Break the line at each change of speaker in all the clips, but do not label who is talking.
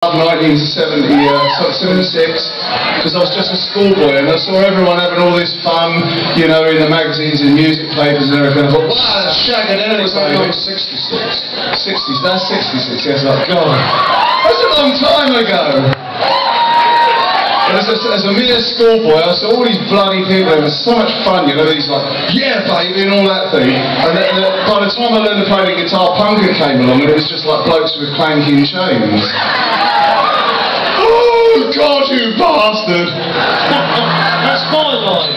love 76, because I was just a schoolboy and I saw everyone having all this fun, you know, in the magazines and music papers and everything. I thought, wow, that's shagadelic, baby.
66.
60s, that's 66, yes, like, God. That's a long time ago. As a mere schoolboy, I saw all these bloody people. It was so much fun, you know, these like, yeah, baby, and all that thing. And then, by the time I learned to play the guitar, punker came along, and it was just like blokes with clanking chains. Oh, God, you bastard!
That's my line.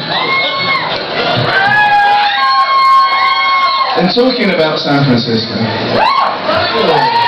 And talking about San Francisco.